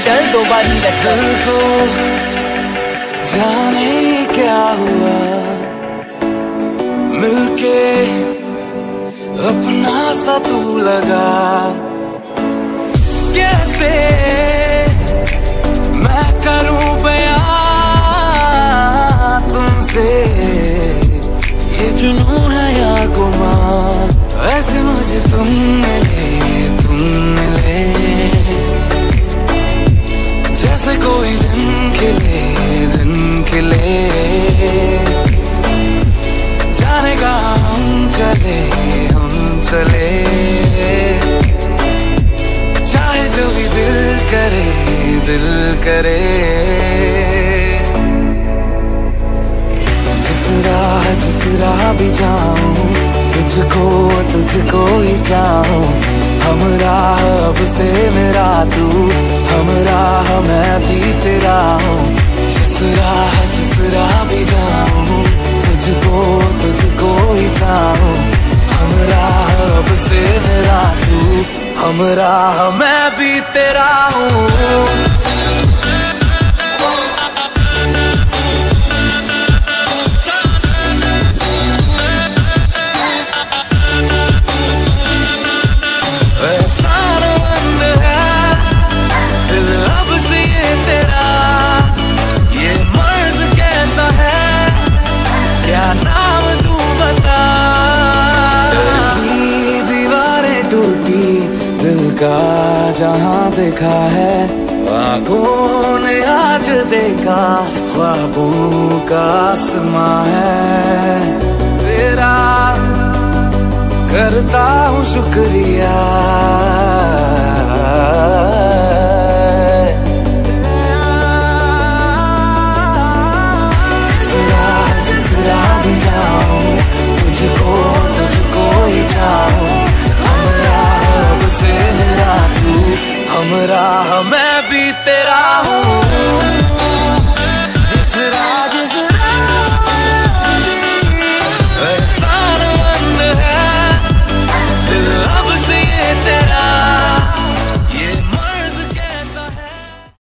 डर दो बार ही लगता है। दिल को जाने क्या हुआ, मिलके अपना सा तू लगा। कैसे मैं करूं बयां तुमसे, ये जुनून है या गुमान। ऐसे मुझे तुम मिले जैसे कोई दिन खिले जाने का हम चले चाहे जो भी दिल करे जिस राह भी जाऊं तुझको ही चाहूं। हम राह अब से मेरा तू, हम राह मैं भी तेरा हूँ। जिस राह भी जाऊं तुझको ही चाहूं। हम राह अब से मेरा तू, हम राह मैं भी तेरा हूँ। दिल का जहां देखा है आँखों ने आज देखा, ख्वाबों का आसमां है तेरा। करता हूँ शुक्रिया